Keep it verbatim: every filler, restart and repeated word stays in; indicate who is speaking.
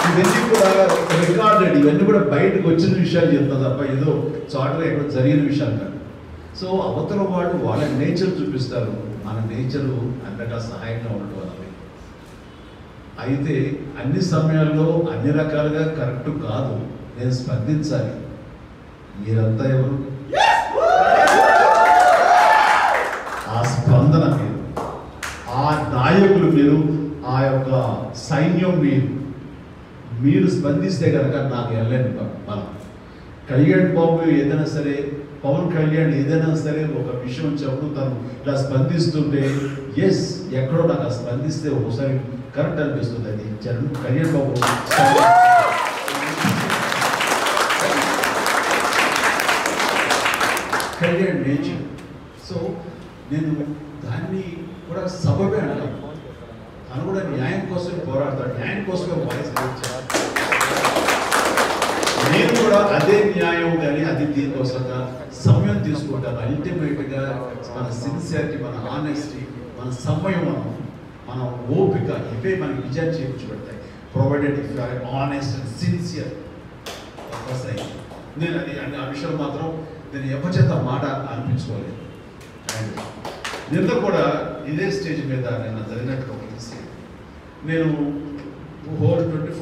Speaker 1: ఇవన్నీ కూడా రికార్డెడ్, ఇవన్నీ కూడా బయటకు వచ్చిన విషయాలు చెప్తా తప్ప ఏదో చాటుగా ఎక్కడ జరిగిన విషయాలు కాదు. సో అవతల వాడు వాళ్ళ నేచర్ చూపిస్తారు, మన నేచరు అంతటా సహాయంగా ఉండటం అన్నది. అయితే అన్ని సమయాల్లో అన్ని రకాలుగా కరెక్ట్ కాదు, నేను స్పందించాలి. మీరంతా ఎవరు? ఆ స్పందన మీరు, ఆ నాయకులు మీరు, ఆ యొక్క సైన్యం మీరు. మీరు స్పందిస్తే కనుక నాకు వెళ్ళండి బలం. కళ్యాణ్ బాబు ఏదైనా సరే, పవన్ కళ్యాణ్ ఏదైనా సరే ఒక విషయం చెప్పు తను ఇలా స్పందిస్తుంటే ఎస్ ఎక్కడో నాకు స్పందిస్తే ఒకసారి కరెక్ట్ అనిపిస్తుంది. అది జనం కళ్యాణ్ బాబు కళ్యాణ్ నేచర్. సో నేను దాన్ని కూడా సబబే అంటాను. తను కూడా న్యాయం కోసం పోరాడతాడు, న్యాయం కోసమే వాయిస్ ఇచ్చాడు. నేను కూడా అదే న్యాయం కానీ అది దీనికోసంగా సమయం తీసుకుంటాను. అల్టిమేట్గా మన సిన్సియారిటీ, మన ఆనెస్టీ, మన సంయమనం, మన ఓపిక ఇవే మనకి విజయం చేయించబడతాయి. Provided if you are honest and sincere. నేను అది అంటే ఆ విషయం మాత్రం నేను ఎప్పచేత మాట అనిపించుకోలేదు. అండ్ నిన్న కూడా ఇదే స్టేజ్ మీద నిన్న జరిగినట్టు ఒక నేను హోల్ ట్వంటీ